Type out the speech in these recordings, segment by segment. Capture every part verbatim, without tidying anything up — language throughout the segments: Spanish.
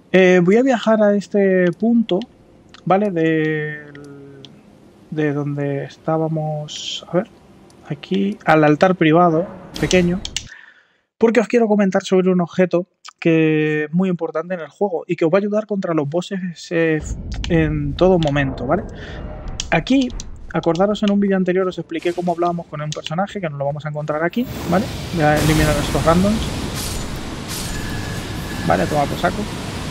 Eh, voy a viajar a este punto, ¿vale? De, de donde estábamos, a ver, aquí, al altar privado, pequeño, porque os quiero comentar sobre un objeto que es muy importante en el juego y que os va a ayudar contra los bosses eh, en todo momento, ¿vale? Aquí, acordaros en un vídeo anterior os expliqué cómo hablábamos con un personaje, que nos lo vamos a encontrar aquí, ¿vale? Voy a eliminar estos randoms. Vale, toma por saco.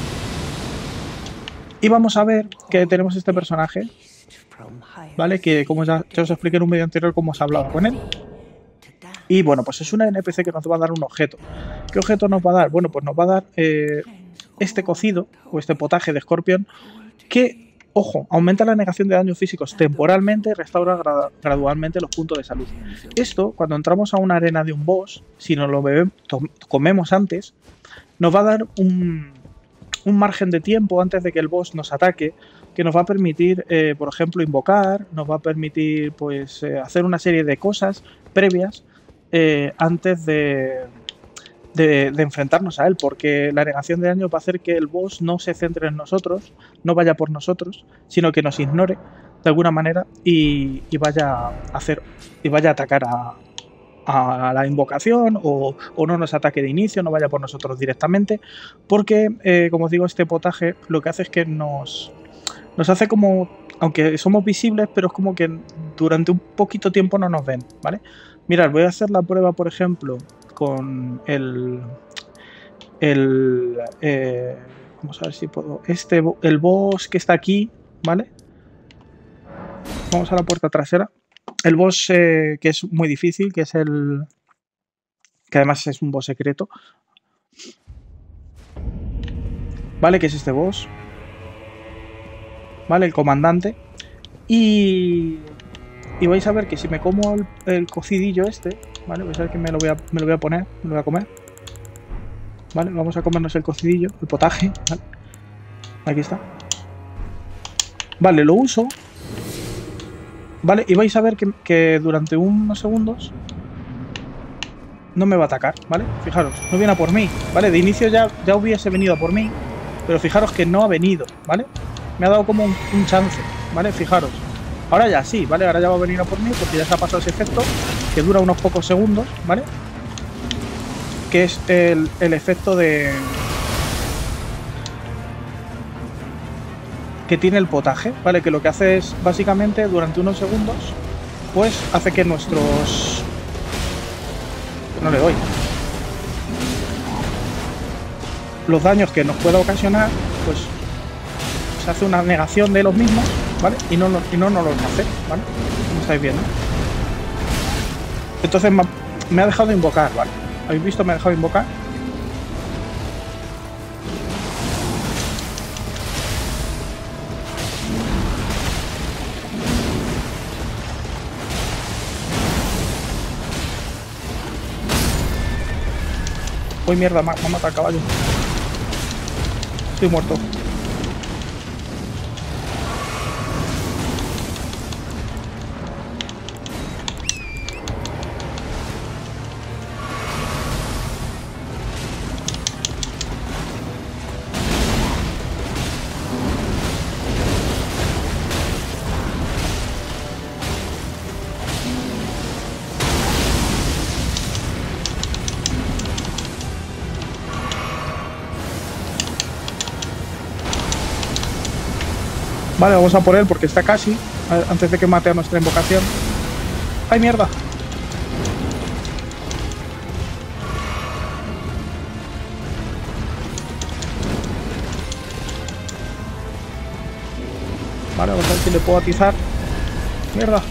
Y vamos a ver que tenemos este personaje, ¿vale? Que como ya, ya os expliqué en un vídeo anterior cómo se hablaba con él. Y bueno, pues es una N P C que nos va a dar un objeto. ¿Qué objeto nos va a dar? Bueno, pues nos va a dar eh, este cocido, o este potaje de escorpión, que, ojo, aumenta la negación de daños físicos temporalmente y restaura gra gradualmente los puntos de salud. Esto, cuando entramos a una arena de un boss, si nos lo bebemos, comemos antes, nos va a dar un, un margen de tiempo antes de que el boss nos ataque, que nos va a permitir, eh, por ejemplo, invocar, nos va a permitir pues eh, hacer una serie de cosas previas eh, antes de, de, de enfrentarnos a él, porque la negación de daño va a hacer que el boss no se centre en nosotros, no vaya por nosotros, sino que nos ignore de alguna manera y, y vaya a hacer y vaya a atacar a, a la invocación o, o no nos ataque de inicio, no vaya por nosotros directamente, porque eh, como os digo, este potaje lo que hace es que nos, nos hace como, aunque somos visibles, pero es como que durante un poquito tiempo no nos ven, ¿vale? Mirad, voy a hacer la prueba, por ejemplo, con el... el eh, vamos a ver si puedo... Este, el boss que está aquí, ¿vale? Vamos a la puerta trasera. El boss eh, que es muy difícil, que es el... que además es un boss secreto. ¿Vale? Que es este boss. ¿Vale? El comandante. Y... Y vais a ver que si me como el, el cocidillo este, ¿vale? Vais a ver que me lo voy a, me lo voy a poner, me lo voy a comer. ¿Vale? Vamos a comernos el cocidillo, el potaje, ¿vale? Aquí está. Vale, lo uso. Vale, y vais a ver que, que durante unos segundos no me va a atacar, ¿vale? Fijaros, no viene a por mí, ¿vale? De inicio ya, ya hubiese venido a por mí, pero fijaros que no ha venido, ¿vale? Me ha dado como un, un chance, ¿vale? Fijaros. Ahora ya sí, ¿vale? Ahora ya va a venir a por mí porque ya se ha pasado ese efecto que dura unos pocos segundos, ¿vale? Que es el, el efecto de... que tiene el potaje, ¿vale? Que lo que hace es, básicamente, durante unos segundos, pues hace que nuestros... no le doy. Los daños que nos pueda ocasionar, pues se hace una negación de los mismos, ¿vale? Y no, y no nos los hace, ¿vale? Como estáis viendo. Entonces me ha dejado de invocar, ¿vale? ¿Habéis visto? Me ha dejado de invocar. Uy, mierda, me ha matado el caballo. Estoy muerto. Vale, vamos a por él porque está casi, antes de que mate a nuestra invocación. ¡Ay, mierda! Vale, vamos a ver si le puedo atizar. ¡Mierda!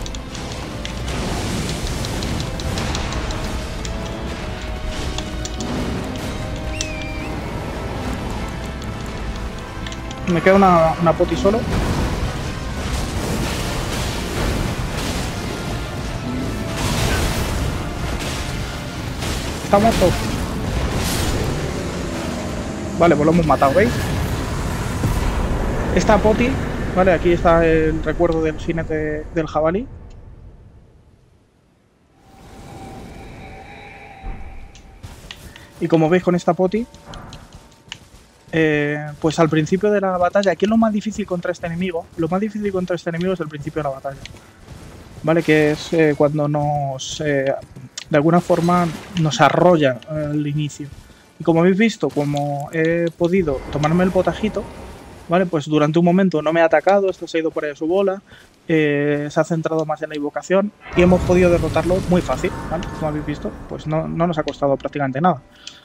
Me queda una, una poti solo. Está muerto. Vale, pues lo hemos matado, ¿veis? Esta poti, vale, aquí está el recuerdo del jinete del jabalí. Y como veis con esta poti, eh, pues al principio de la batalla, ¿qué es lo más difícil contra este enemigo? Lo más difícil contra este enemigo es el principio de la batalla, ¿vale? Que es eh, cuando nos, eh, de alguna forma, nos arrolla al inicio. Y como habéis visto, como he podido tomarme el potajito, ¿vale? Pues durante un momento no me ha atacado, esto se ha ido por ahí a su bola, eh, se ha centrado más en la invocación y hemos podido derrotarlo muy fácil, ¿vale? Como habéis visto, pues no, no nos ha costado prácticamente nada.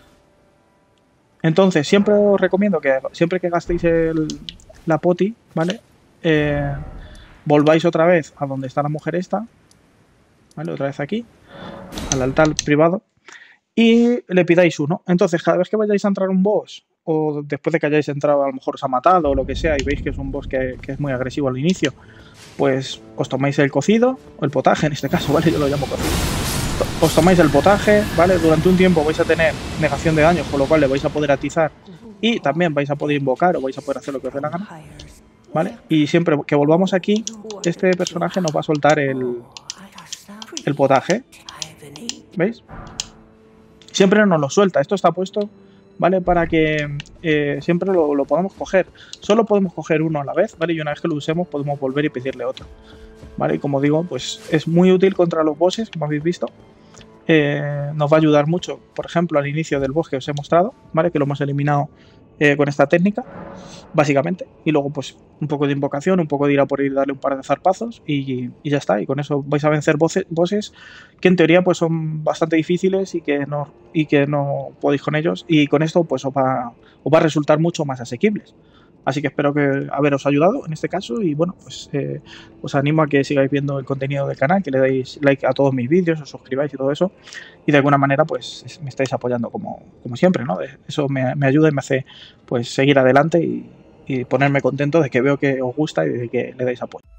Entonces, siempre os recomiendo que siempre que gastéis el, la poti, ¿vale? Eh, volváis otra vez a donde está la mujer esta, ¿vale? Otra vez aquí, al altar privado, y le pidáis uno. Entonces, cada vez que vayáis a entrar un boss, o después de que hayáis entrado a lo mejor os ha matado o lo que sea, y veis que es un boss que, que es muy agresivo al inicio, pues os tomáis el cocido, o el potaje en este caso, ¿vale? Yo lo llamo cocido. Os tomáis el potaje, ¿vale? Durante un tiempo vais a tener negación de daños, con lo cual le vais a poder atizar y también vais a poder invocar o vais a poder hacer lo que os dé la gana, ¿vale? Y siempre que volvamos aquí, este personaje nos va a soltar el, el potaje, ¿veis? Siempre nos lo suelta, esto está puesto, ¿vale? Para que eh, siempre lo, lo podamos coger. Solo podemos coger uno a la vez, ¿vale? Y una vez que lo usemos podemos volver y pedirle otro, ¿vale? Y como digo, pues es muy útil contra los bosses, como habéis visto. Eh, nos va a ayudar mucho, por ejemplo, al inicio del boss que os he mostrado, ¿vale? Que lo hemos eliminado eh, con esta técnica, básicamente. Y luego, pues, un poco de invocación, un poco de ir a por ir darle un par de zarpazos y, y ya está. Y con eso vais a vencer bosses, bosses que en teoría pues son bastante difíciles y que no, y que no podéis con ellos. Y con esto, pues, os va, os va a resultar mucho más asequibles. Así que espero que haberos ayudado en este caso y bueno, pues eh, os animo a que sigáis viendo el contenido del canal, que le deis like a todos mis vídeos, os suscribáis y todo eso y de alguna manera pues me estáis apoyando como, como siempre, ¿no? Eso me, me ayuda y me hace pues seguir adelante y, y ponerme contento de que veo que os gusta y de que le dais apoyo.